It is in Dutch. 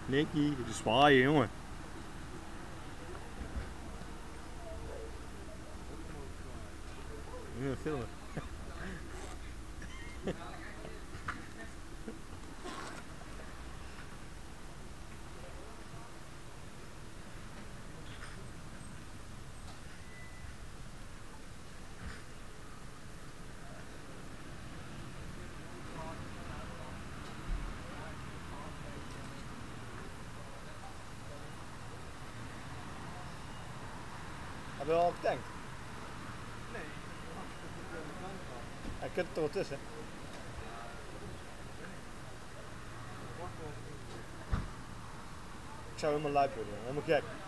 Nicky, de zwaaien, jongen. Ja, filmen. Heb je al getankt? Nee, ik heb het aan gehad. Hij kunt er wel tussen. Ik zou helemaal lijp worden, helemaal gek.